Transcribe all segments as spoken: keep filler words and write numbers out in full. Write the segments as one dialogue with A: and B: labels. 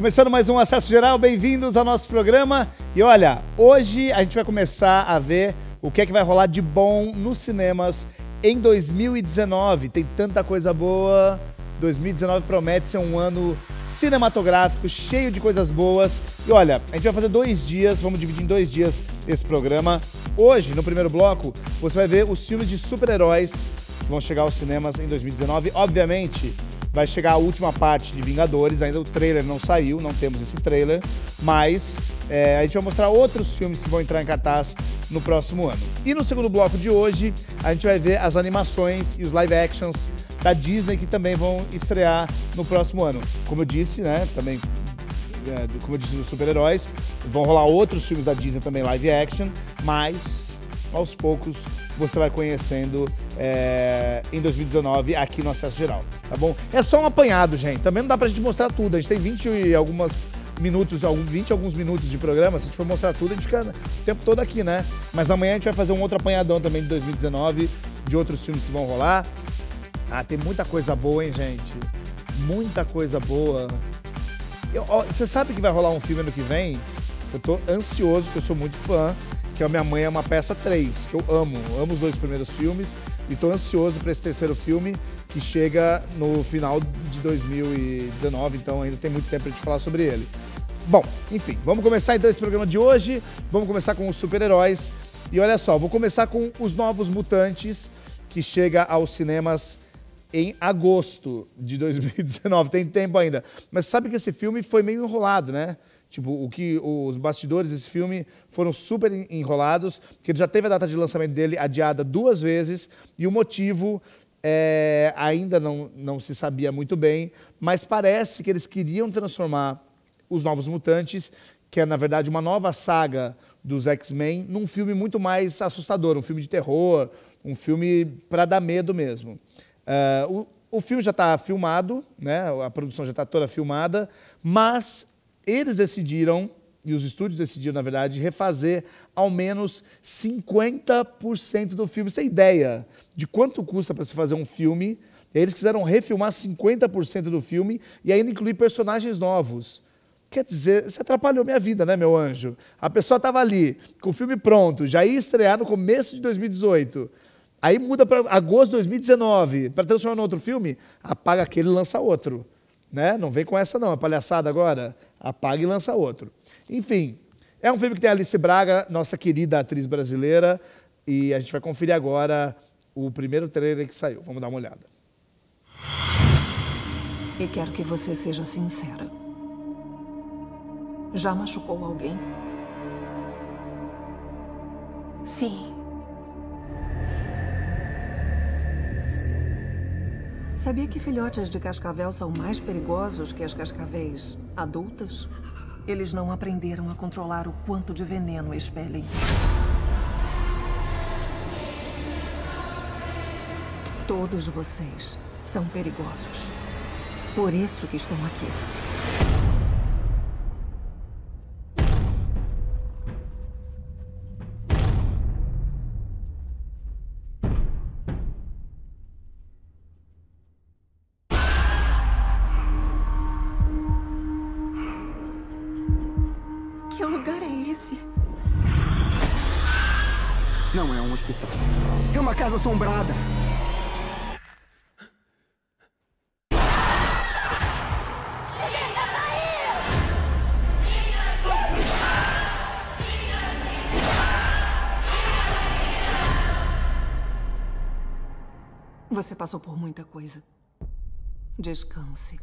A: Começando mais um Acesso Geral, bem-vindos ao nosso programa. E olha, hoje a gente vai começar a ver o que é que vai rolar de bom nos cinemas em dois mil e dezenove. Tem tanta coisa boa. dois mil e dezenove promete ser um ano cinematográfico, cheio de coisas boas. E olha, a gente vai fazer dois dias, vamos dividir em dois dias esse programa. Hoje, no primeiro bloco, você vai ver os filmes de super-heróis que vão chegar aos cinemas em dois mil e dezenove. Obviamente, vai chegar a última parte de Vingadores, ainda o trailer não saiu, não temos esse trailer, mas é, a gente vai mostrar outros filmes que vão entrar em cartaz no próximo ano. E no segundo bloco de hoje, a gente vai ver as animações e os live actions da Disney que também vão estrear no próximo ano. Como eu disse, né, também, é, como eu disse dos super-heróis, vão rolar outros filmes da Disney também live action, mas aos poucos você vai conhecendo é, em dois mil e dezenove aqui no Acesso Geral, tá bom? É só um apanhado, gente. Também não dá pra gente mostrar tudo. A gente tem vinte e algumas minutos, vinte e alguns minutos de programa. Se a gente for mostrar tudo, a gente fica o tempo todo aqui, né? Mas amanhã a gente vai fazer um outro apanhadão também de dois mil e dezenove, de outros filmes que vão rolar. Ah, tem muita coisa boa, hein, gente? Muita coisa boa. Eu, ó, você sabe que vai rolar um filme ano que vem? Eu tô ansioso, porque eu sou muito fã, que é Minha Mãe é uma Peça três, que eu amo. Eu amo os dois primeiros filmes e tô ansioso para esse terceiro filme, que chega no final de dois mil e dezenove, então ainda tem muito tempo pra gente falar sobre ele. Bom, enfim, vamos começar então esse programa de hoje. Vamos começar com os super-heróis. E olha só, vou começar com Os Novos Mutantes, que chega aos cinemas em agosto de dois mil e dezenove. Tem tempo ainda. Mas sabe que esse filme foi meio enrolado, né? Tipo, o que os bastidores desse filme foram super enrolados, porque ele já teve a data de lançamento dele adiada duas vezes, e o motivo é, ainda não, não se sabia muito bem, mas parece que eles queriam transformar Os Novos Mutantes, que é, na verdade, uma nova saga dos X-Men, num filme muito mais assustador, um filme de terror, um filme para dar medo mesmo. Uh, o, o filme já está filmado, né? A produção já está toda filmada, mas eles decidiram, e os estúdios decidiram, na verdade, refazer ao menos cinquenta por cento do filme. Você tem ideia de quanto custa para se fazer um filme? E aí eles quiseram refilmar cinquenta por cento do filme e ainda incluir personagens novos. Quer dizer, você atrapalhou minha vida, né, meu anjo? A pessoa estava ali, com o filme pronto, já ia estrear no começo de dois mil e dezoito. Aí muda para agosto de dois mil e dezenove, para transformar em outro filme, apaga aquele e lança outro. Né? Não vem com essa não, é palhaçada agora, apaga e lança outro. Enfim, é um filme que tem a Alice Braga, nossa querida atriz brasileira, e a gente vai conferir agora o primeiro trailer que saiu. Vamos dar uma olhada.
B: E quero que você seja sincera. Já machucou alguém?
C: Sim.
B: Sabia que filhotes de cascavel são mais perigosos que as cascavéis adultas? Eles não aprenderam a controlar o quanto de veneno expelem. Todos vocês são perigosos. Por isso que estão aqui.
C: Que lugar é esse?
D: Não é um hospital. É uma casa assombrada.
B: Você passou por muita coisa. Descanse.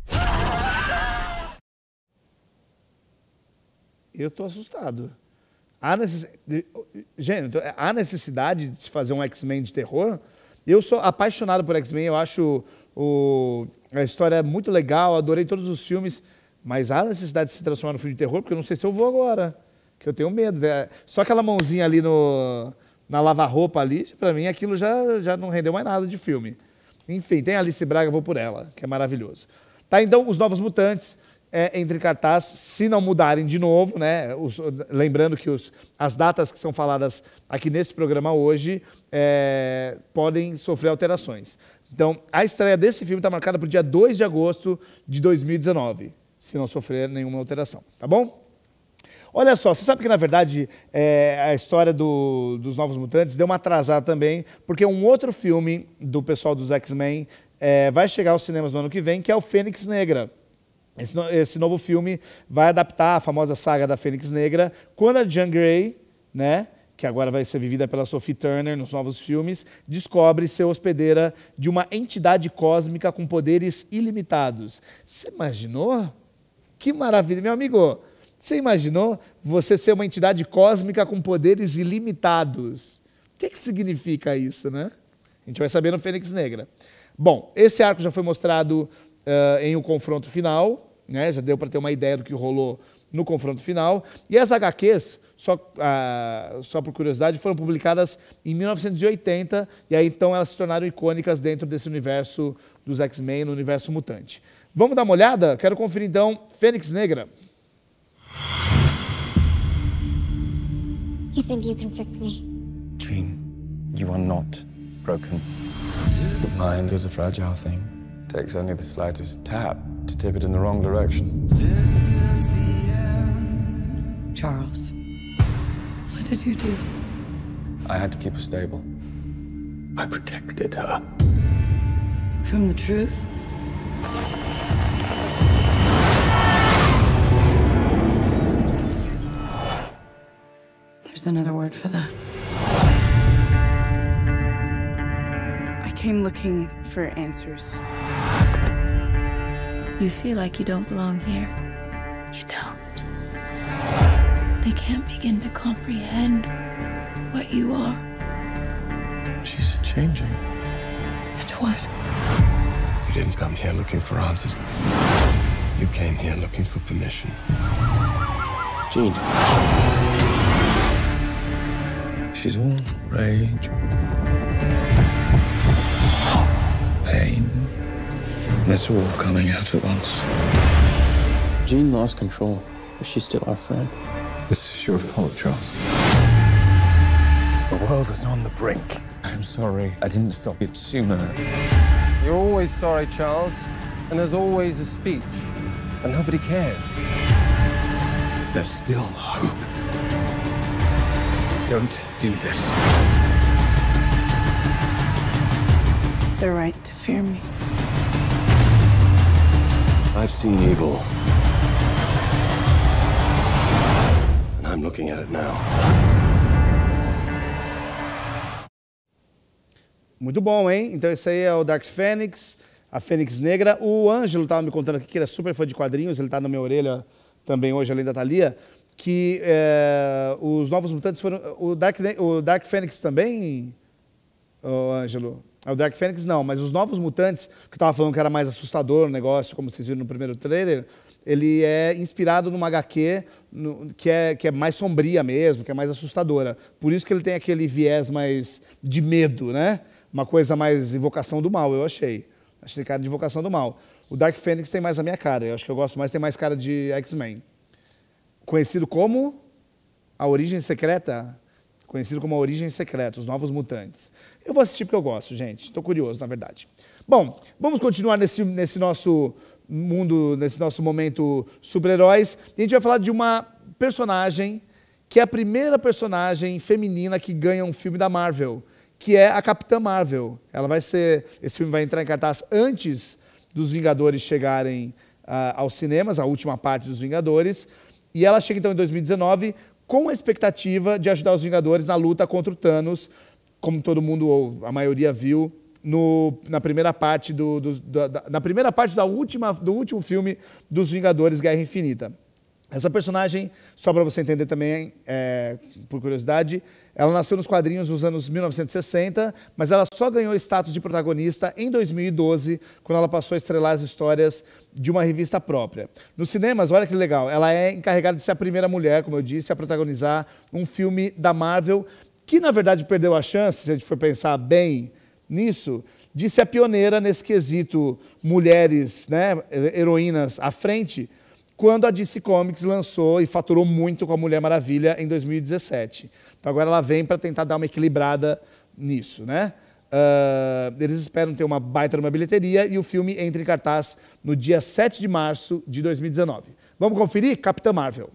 A: Eu tô assustado. Há necess... Gente, há necessidade de se fazer um X-Men de terror? Eu sou apaixonado por X-Men, eu acho o... a história muito legal, adorei todos os filmes, mas há necessidade de se transformar num filme de terror, porque eu não sei se eu vou agora, que eu tenho medo. Só aquela mãozinha ali no... na lava-roupa ali, pra mim aquilo já, já não rendeu mais nada de filme. Enfim, tem a Alice Braga, vou por ela, que é maravilhoso. Tá, então, Os Novos Mutantes, é, entre cartaz, se não mudarem de novo, né? Os, lembrando que os, as datas que são faladas aqui nesse programa hoje é, podem sofrer alterações. Então, a estreia desse filme está marcada para o dia dois de agosto de dois mil e dezenove. se não sofrer nenhuma alteração, tá bom? Olha só, você sabe que, na verdade, é, a história do, dos Novos Mutantes deu uma atrasada também, porque um outro filme do pessoal dos X-Men é, vai chegar aos cinemas no ano que vem, que é o Fênix Negra. Esse, esse novo filme vai adaptar a famosa saga da Fênix Negra, quando a Jean Grey, né, que agora vai ser vivida pela Sophie Turner nos novos filmes, descobre ser hospedeira de uma entidade cósmica com poderes ilimitados. Você imaginou? Que maravilha, meu amigo! Você imaginou você ser uma entidade cósmica com poderes ilimitados? O que, que significa isso, né? A gente vai saber no Fênix Negra. Bom, esse arco já foi mostrado uh, em um confronto final, né? Já deu para ter uma ideia do que rolou no confronto final. E as agá quês, só, uh, só por curiosidade, foram publicadas em mil novecentos e oitenta, e aí então elas se tornaram icônicas dentro desse universo dos X-Men, no universo mutante. Vamos dar uma olhada? Quero conferir então Fênix Negra.
E: You think you can fix me?
F: Jean, you are not broken. The mind is a fragile thing. Takes only the slightest tap to tip it in the wrong direction.
C: Charles, what did you do?
F: I had to keep her stable. I protected her.
C: From the truth? There's another word for that.
G: I came looking for answers.
C: You feel like you don't belong here. You don't. They can't begin to comprehend what you are.
F: She's changing.
C: And what?
F: You didn't come here looking for answers. You came here looking for permission. Jean. She's all rage, pain, and it's all coming out at once.
H: Jean lost control, but she's still our friend.
F: This is your fault, Charles. The world is on the brink. I'm sorry I didn't stop it sooner.
H: You're always sorry, Charles, and there's always a speech, but nobody cares.
F: There's still hope. Don't do this.
G: They're right to fear me.
F: I've seen evil. And I'm looking at it now.
A: Muito bom, hein? Então esse aí é o Dark Phoenix, a Fênix Negra. O Ângelo estava me contando aqui que ele é super fã de quadrinhos, ele está na minha orelha também hoje, além da Thalia, que é, os Novos Mutantes foram... O Dark, o Dark Phoenix também, oh, Ângelo? O Dark Phoenix não, mas os Novos Mutantes, que eu estava falando que era mais assustador o negócio, como vocês viram no primeiro trailer, ele é inspirado numa agá quê no, que, é, que é mais sombria mesmo, que é mais assustadora. Por isso que ele tem aquele viés mais de medo, né? Uma coisa mais invocação do mal, eu achei. Achei cara de invocação do mal. O Dark Phoenix tem mais a minha cara, eu acho que eu gosto mais, tem mais cara de X-Men. Conhecido como A Origem Secreta. Conhecido como A Origem Secreta, Os Novos Mutantes. Eu vou assistir porque eu gosto, gente. Estou curioso, na verdade. Bom, vamos continuar nesse, nesse nosso mundo, nesse nosso momento super-heróis. E a gente vai falar de uma personagem que é a primeira personagem feminina que ganha um filme da Marvel, que é a Capitã Marvel. Ela vai ser... Esse filme vai entrar em cartaz antes dos Vingadores chegarem uh, aos cinemas, a última parte dos Vingadores. E ela chega, então, em dois mil e dezenove com a expectativa de ajudar os Vingadores na luta contra o Thanos, como todo mundo, ou a maioria, viu no, na primeira parte, do, do, da, na primeira parte da última, do último filme dos Vingadores Guerra Infinita. Essa personagem, só para você entender também, é, por curiosidade, ela nasceu nos quadrinhos nos anos mil novecentos e sessenta, mas ela só ganhou status de protagonista em dois mil e doze, quando ela passou a estrelar as histórias de uma revista própria. Nos cinemas, olha que legal, ela é encarregada de ser a primeira mulher, como eu disse, a protagonizar um filme da Marvel, que na verdade perdeu a chance, se a gente for pensar bem nisso, de ser a pioneira nesse quesito mulheres, né, heroínas à frente, quando a D C Comics lançou e faturou muito com a Mulher Maravilha em dois mil e dezessete. Então agora ela vem para tentar dar uma equilibrada nisso, né? Uh, eles esperam ter uma baita numa bilheteria e o filme entra em cartaz no dia sete de março de dois mil e dezenove. Vamos conferir? Capitã Marvel.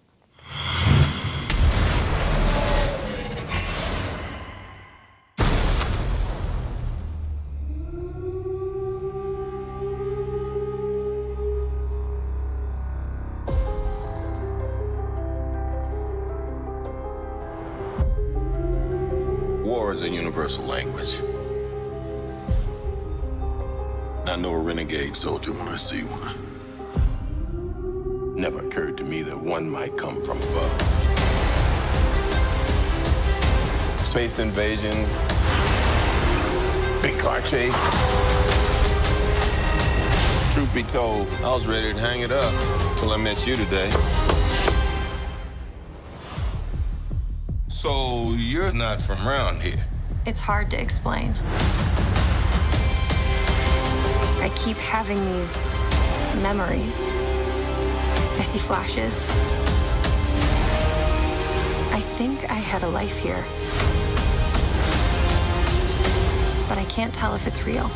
E: War is a universal language. I know a renegade soldier when I see one. Never occurred to me that one might come from above. Space invasion, big car chase. Truth be told, I was ready to hang it up till I met you today. So you're not from around here?
I: It's hard to explain. I keep having these memories. I see flashes. I think I had a life here. But I can't tell if it's real.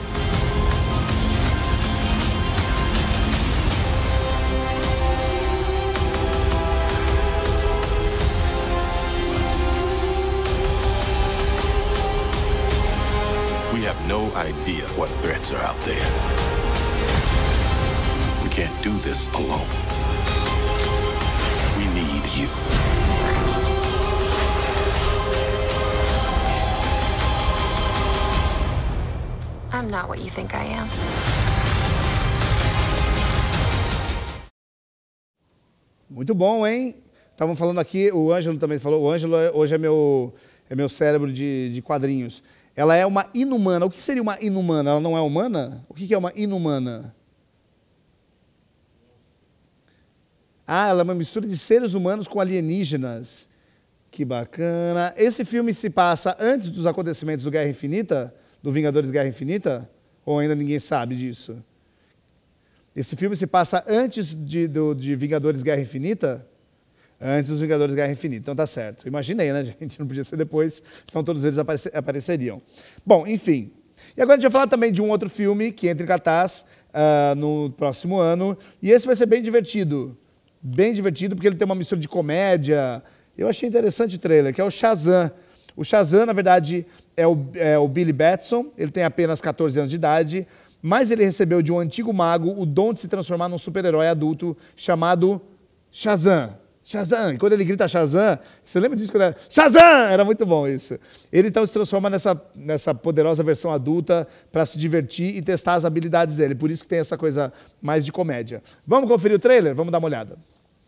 E: We have no idea what threats are out there. We can't do this alone. We need you.
I: I'm not what you think I am.
A: Muito bom, hein? Estavam falando aqui, o Ângelo também falou, o Ângelo hoje é meu, é meu cérebro de, de quadrinhos. Ela é uma inumana. O que seria uma inumana? Ela não é humana? O que é uma inumana? Ah, ela é uma mistura de seres humanos com alienígenas. Que bacana. Esse filme se passa antes dos acontecimentos do Guerra Infinita? Do Vingadores Guerra Infinita? Ou ainda ninguém sabe disso? Esse filme se passa antes de, do, de Vingadores Guerra Infinita? Antes dos Vingadores Guerra Infinita. Então tá certo. Imaginei, né, gente? Não podia ser depois, senão todos eles aparece, apareceriam. Bom, enfim. E agora a gente vai falar também de um outro filme que entra em cartaz uh, no próximo ano. E esse vai ser bem divertido. Bem divertido, porque ele tem uma mistura de comédia. Eu achei interessante o trailer, que é o Shazam. O Shazam, na verdade, é o, é o Billy Batson. Ele tem apenas quatorze anos de idade, mas ele recebeu de um antigo mago o dom de se transformar num super-herói adulto chamado Shazam. Shazam! E quando ele grita Shazam, você lembra disso? Quando era Shazam! Era muito bom isso. Ele então se transforma nessa, nessa poderosa versão adulta para se divertir e testar as habilidades dele. Por isso que tem essa coisa mais de comédia. Vamos conferir o trailer? Vamos dar uma olhada.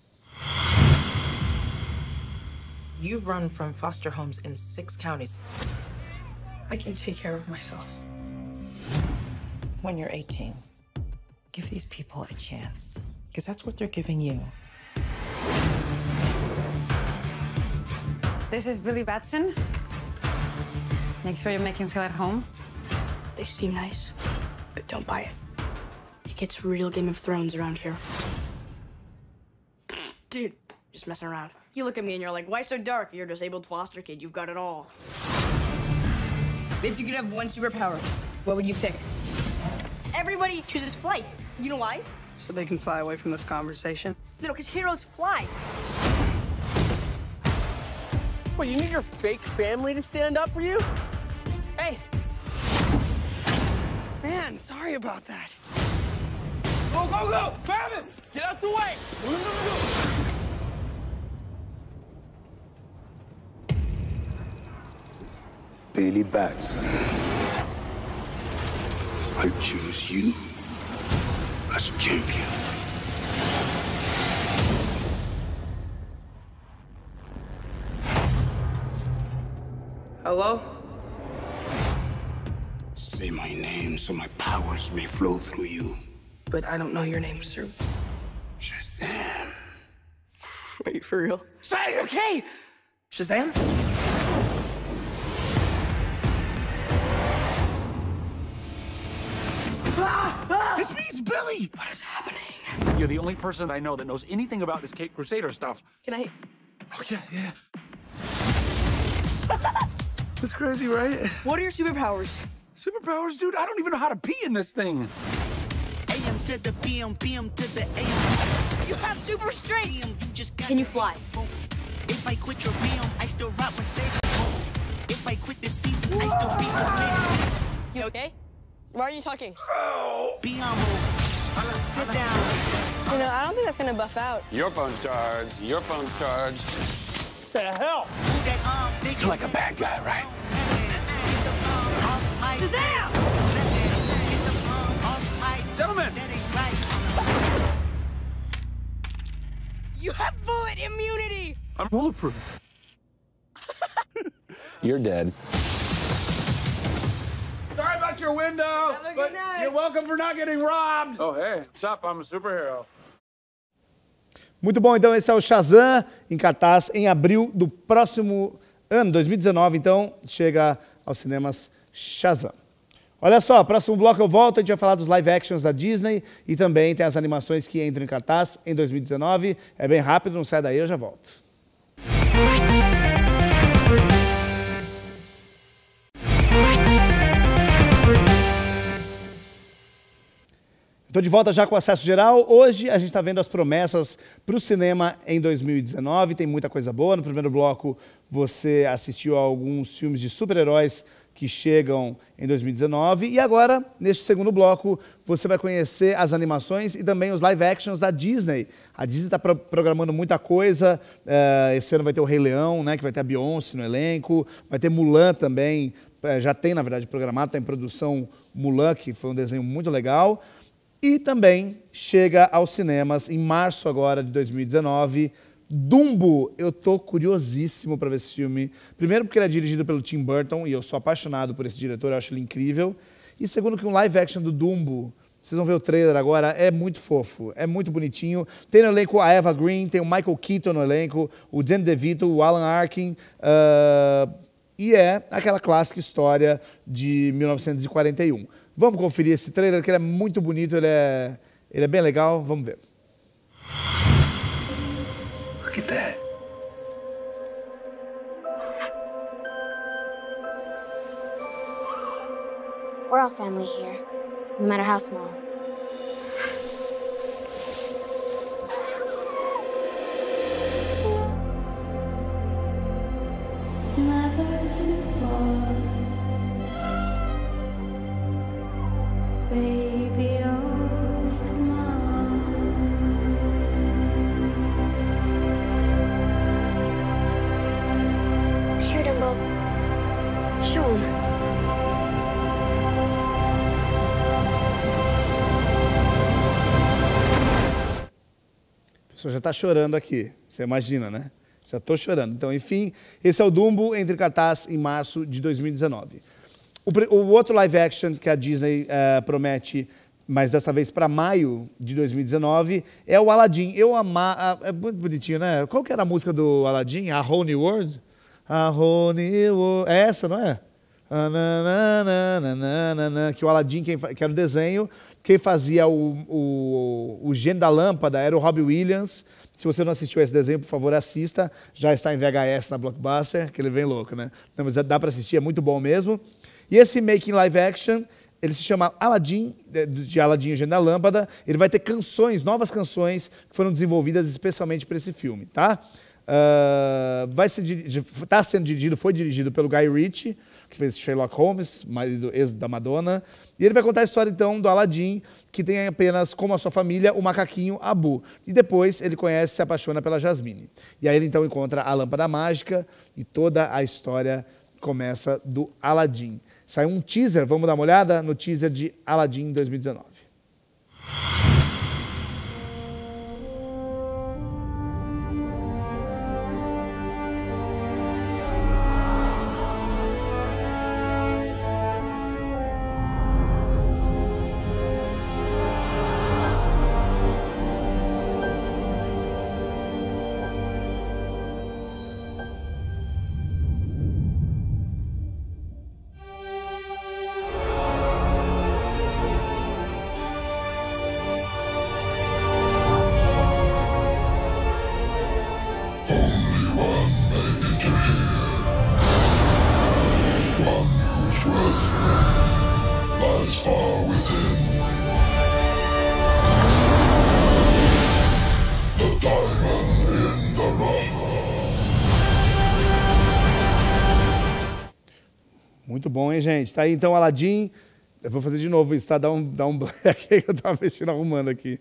J: You've run from foster homes in six counties. I can take care of myself. When you're eighteen, give these people a chance, because that's what they're giving you.
K: This is Billy Batson. Make sure you make him feel at home.
L: They seem nice, but don't buy it. It gets real Game of Thrones around here. Dude, just messing around. You look at me and you're like, why so dark? You're a disabled foster kid. You've got it all. If you could have one superpower, what would you pick? Everybody chooses flight. You know why?
J: So they can fly away from this conversation?
L: No, because heroes fly.
M: What, you need your fake family to stand up for you? Hey!
J: Man, sorry about that.
M: Go, go, go! Grab him! Get out the way! Go, go, go, go.
E: Billy Batson. I choose you as champion.
J: Hello?
E: Say my name so my powers may flow through you.
J: But I don't know your name, sir.
E: Shazam.
J: Are you for real?
M: Say, okay!
J: Shazam?
M: Ah! Ah!
E: It's me, it's Billy!
J: What is happening?
N: You're the only person I know that knows anything about this Caped Crusader stuff.
J: Can I...
E: Oh, yeah, yeah.
N: That's crazy, right?
L: What are your superpowers?
N: Superpowers, dude? I don't even know how to pee in this thing.
O: A M to the P M, P M to the A M.
L: You have super strength.
O: You just got
L: Can you fly?
O: If I quit your P M, I still rock Mercedes. If I quit this season, I still be the greatest.
L: You okay? Why are you talking?
O: Be on move. Sit down.
L: You know, I don't think that's gonna buff out.
F: Your phone's charged. Your phone's charged.
N: What the hell? You're like a bad guy, right?
O: Shazam!
N: Gentlemen!
L: You have bullet immunity!
N: I'm bulletproof.
F: You're dead.
N: Sorry about your window,
L: Have a good
N: but
L: night.
N: you're welcome for not getting robbed. Oh, hey, what's up? I'm a superhero.
A: Muito bom, então esse é o Shazam, em cartaz em abril do próximo ano, dois mil e dezenove, então chega aos cinemas Shazam. Olha só, próximo bloco eu volto, a gente vai falar dos live actions da Disney e também tem as animações que entram em cartaz em dois mil e dezenove. É bem rápido, não sai daí, eu já volto. Estou de volta já com o acesso geral. Hoje a gente está vendo as promessas para o cinema em dois mil e dezenove. Tem muita coisa boa. No primeiro bloco você assistiu a alguns filmes de super-heróis que chegam em dois mil e dezenove. E agora, neste segundo bloco, você vai conhecer as animações e também os live actions da Disney. A Disney está pro programando muita coisa. Uh, esse ano vai ter o Rei Leão, né, que vai ter a Beyoncé no elenco. Vai ter Mulan também. Uh, já tem, na verdade, programado. Está em produção Mulan, que foi um desenho muito legal. E também chega aos cinemas em março agora de dois mil e dezenove, Dumbo. Eu tô curiosíssimo para ver esse filme. Primeiro porque ele é dirigido pelo Tim Burton e eu sou apaixonado por esse diretor, eu acho ele incrível. E segundo que um live action do Dumbo, vocês vão ver o trailer agora, é muito fofo, é muito bonitinho. Tem no elenco a Eva Green, tem o Michael Keaton no elenco, o Danny DeVito, o Alan Arkin. Uh, e é aquela clássica história de mil novecentos e quarenta e um. Vamos conferir esse trailer, que ele é muito bonito, ele é, ele é bem legal. Vamos ver.
P: Look at that.
Q: We're all family here, no matter how small.
R: Never support. Baby of mine.
Q: Here, Dumbo. Show him.
A: A pessoa já está chorando aqui, você imagina, né? Já estou chorando. Então, enfim, esse é o Dumbo, entre cartaz em março de dois mil e dezenove. O, o outro live action que a Disney uh, promete, mas dessa vez para maio de dois mil e dezenove, é o Aladdin. Eu amar, é muito bonitinho, né? Qual que era a música do Aladdin? A Whole New World? A Whole New World. É essa, não é? Que o Aladdin, quem, que era o desenho, quem fazia o, o, o gênio da lâmpada era o Robbie Williams. Se você não assistiu esse desenho, por favor, assista. Já está em V H S na Blockbuster, que ele vem louco, né? Não, mas dá para assistir, é muito bom mesmo. E esse Making Live Action, ele se chama Aladdin, de Aladdin, o Gênio da Lâmpada. Ele vai ter canções, novas canções, que foram desenvolvidas especialmente para esse filme, tá? Uh, vai ser, tá sendo dirigido, foi dirigido pelo Guy Ritchie, que fez Sherlock Holmes, marido ex da Madonna. E ele vai contar a história, então, do Aladdin, que tem apenas como a sua família o macaquinho Abu. E depois ele conhece e se apaixona pela Jasmine. E aí ele, então, encontra a lâmpada mágica e toda a história começa do Aladdin. Saiu um teaser, vamos dar uma olhada no teaser de Aladdin dois mil e dezenove.
P: lies far within. The diamond in the rough.
A: Muito bom, hein, gente? Tá aí, então, Aladdin. Eu vou fazer de novo isso, tá? Dá um, dá um aqui que eu tava mexendo, arrumando aqui.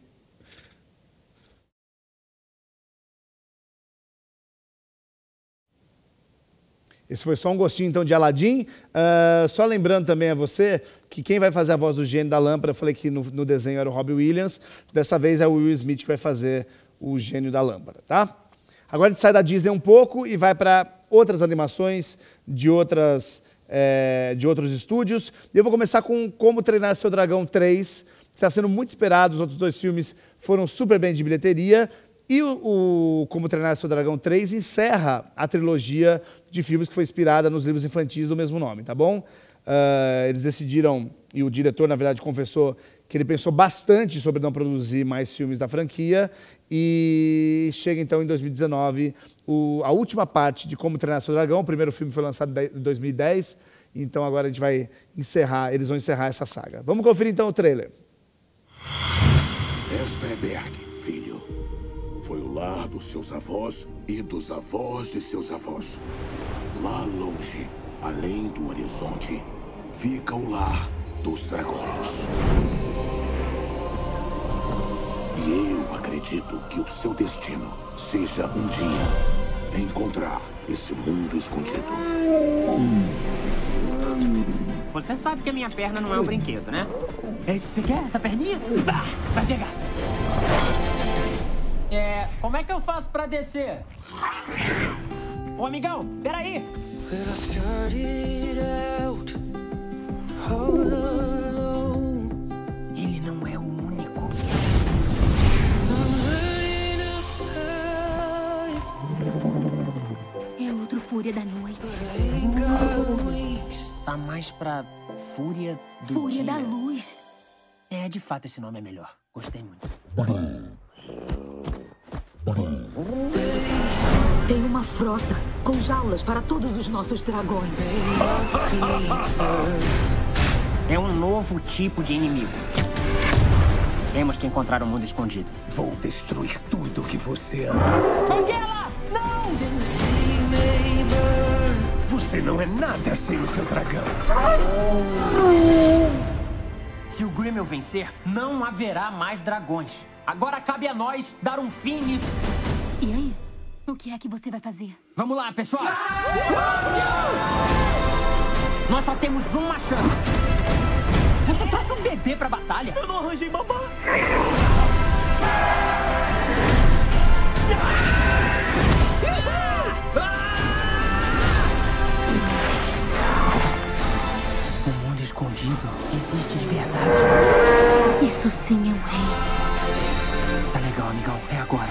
A: Esse foi só um gostinho, então, de Aladdin. Uh, só lembrando também a você que quem vai fazer a voz do gênio da lâmpada, eu falei que no, no desenho era o Robbie Williams, dessa vez é o Will Smith que vai fazer o gênio da lâmpada, tá? Agora a gente sai da Disney um pouco e vai para outras animações de, outras, é, de outros estúdios. E eu vou começar com Como Treinar Seu Dragão três, que está sendo muito esperado. Os outros dois filmes foram super bem de bilheteria. E o, o Como Treinar Seu Dragão três encerra a trilogia de filmes que foi inspirada nos livros infantis do mesmo nome, tá bom? Uh, eles decidiram, e o diretor, na verdade, confessou que ele pensou bastante sobre não produzir mais filmes da franquia, e chega então em dois mil e dezenove o, a última parte de Como Treinar Seu Dragão. O primeiro filme foi lançado em dois mil e dez, então agora a gente vai encerrar, eles vão encerrar essa saga. Vamos conferir então o trailer.
P: Esta é Berg, filho. Foi o lar dos seus avós e dos avós de seus avós. Lá longe, além do horizonte, fica o lar dos dragões. E eu acredito que o seu destino seja um dia encontrar esse mundo escondido.
S: Você sabe que a minha perna não é um brinquedo, né? É isso que você quer? Essa perninha? Bah, vai pegar. É, como é que eu faço pra descer? Ô, amigão, peraí. Ele não é o único.
C: É outro Fúria da Noite.
S: Tá mais pra Fúria do
C: Fúria
S: Dia.
C: da Luz.
S: É, de fato, esse nome é melhor. Gostei muito.
T: Tem uma frota com jaulas para todos os nossos dragões.
S: É um novo tipo de inimigo. Temos que encontrar o mundo escondido.
U: Vou destruir tudo que você ama.
S: Banguela! Não!
U: Você não é nada sem o seu dragão.
S: Se o Grimmel vencer, não haverá mais dragões. Agora cabe a nós dar um fim nisso.
C: E aí? O que é que você vai fazer?
S: Vamos lá, pessoal! Nós só temos uma chance. Você trouxe um bebê pra batalha? Eu não arranjei babá. O mundo escondido existe de verdade.
C: Isso sim é um rei.
S: Tá legal, amigão. É agora.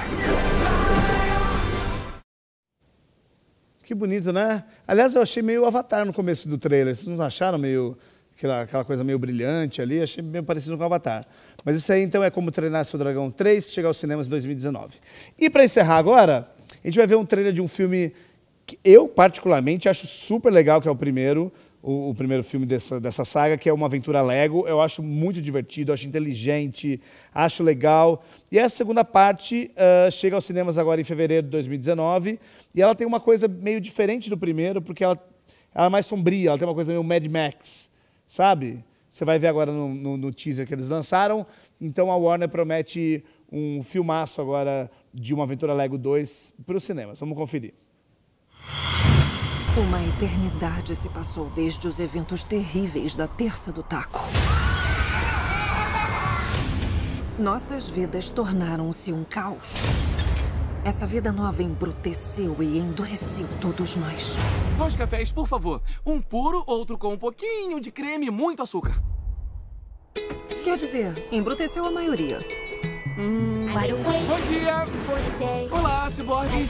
A: Que bonito, né? Aliás, eu achei meio Avatar no começo do trailer. Vocês não acharam meio aquela, aquela coisa meio brilhante ali? Achei meio parecido com o Avatar. Mas isso aí, então, é Como Treinar Seu Dragão três, que chega aos cinemas em dois mil e dezenove. E para encerrar agora, a gente vai ver um trailer de um filme que eu, particularmente, acho super legal, que é o primeiro, o, o primeiro filme dessa, dessa saga, que é Uma Aventura Lego. Eu acho muito divertido, acho inteligente, acho legal. E essa segunda parte uh, chega aos cinemas agora em fevereiro de dois mil e dezenove, e ela tem uma coisa meio diferente do primeiro, porque ela, ela é mais sombria, ela tem uma coisa meio Mad Max, sabe? Você vai ver agora no, no, no teaser que eles lançaram. Então a Warner promete um filmaço agora de Uma Aventura Lego dois para os cinemas. Vamos conferir.
B: Uma eternidade se passou desde os eventos terríveis da Terça do Taco. Nossas vidas tornaram-se um caos. Essa vida nova embruteceu e endureceu todos nós.
M: Dois cafés, por favor. Um puro, outro com um pouquinho de creme e muito açúcar.
B: Quer dizer, embruteceu a maioria.
M: Hum. Bom dia! Olá, ciborgues!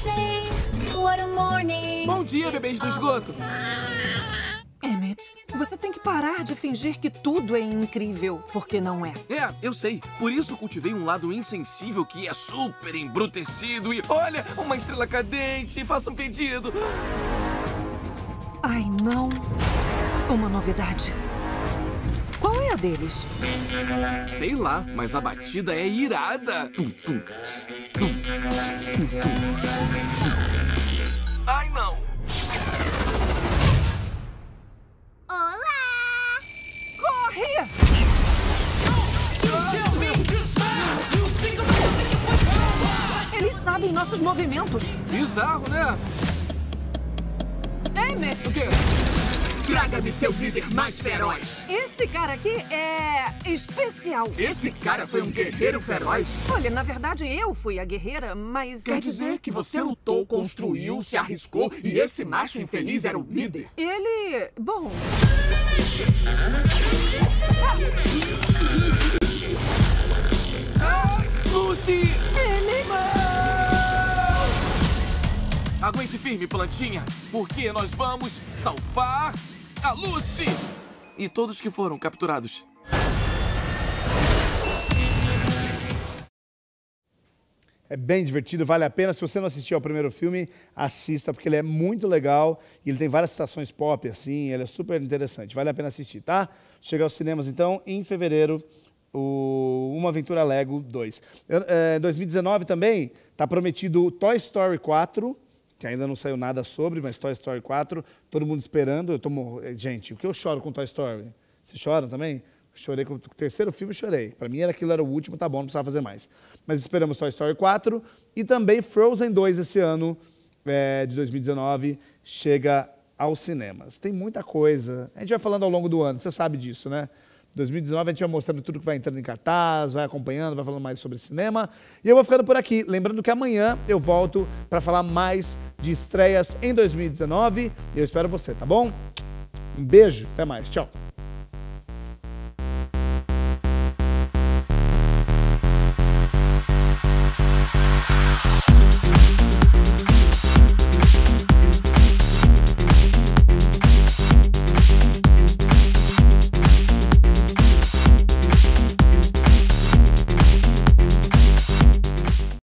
M: Bom dia, bebês do esgoto!
B: Emmett, você tem que parar de fingir que tudo é incrível, porque não é.
M: É, eu sei. Por isso cultivei um lado insensível que é super embrutecido e, olha, uma estrela cadente. Faça um pedido.
B: Ai, não. Uma novidade. Qual é a deles?
M: Sei lá, mas a batida é irada. Tum, tum, tss, tum, tss, tum, tum, tss, tum, tss. Ai, não.
B: Olá! Corre! Eles sabem nossos movimentos.
M: Bizarro, né?
B: Emmett!
M: O quê?
T: Traga-me seu líder mais feroz.
B: Esse cara aqui é especial.
T: Esse cara foi um guerreiro feroz.
B: Olha, na verdade eu fui a guerreira, mas...
T: Quer dizer que você lutou, construiu, se arriscou e esse macho infeliz era o líder?
B: Ele... bom...
M: Ah, Lucy!
B: Emmett!
M: Aguente firme, plantinha, porque nós vamos salvar a Lucy e todos que foram capturados.
A: É bem divertido, vale a pena. Se você não assistiu ao primeiro filme, assista, porque ele é muito legal e ele tem várias citações pop, assim, ele é super interessante. Vale a pena assistir, tá? Chega aos cinemas, então, em fevereiro, o Uma Aventura Lego dois. Em dois mil e dezenove também está prometido Toy Story quatro, que ainda não saiu nada sobre, mas Toy Story quatro, todo mundo esperando. Eu tô mor... Gente, o que eu choro com Toy Story? Vocês choram também? Chorei com o terceiro filme, chorei. Para mim, era aquilo era o último, tá bom, não precisava fazer mais. Mas esperamos Toy Story quatro e também Frozen dois esse ano, é, de dois mil e dezenove, chega aos cinemas. Tem muita coisa. A gente vai falando ao longo do ano, você sabe disso, né? dois mil e dezenove a gente vai mostrando tudo que vai entrando em cartaz, vai acompanhando, vai falando mais sobre cinema. E eu vou ficando por aqui. Lembrando que amanhã eu volto para falar mais de estreias em dois mil e dezenove. E eu espero você, tá bom? Um beijo, até mais, tchau.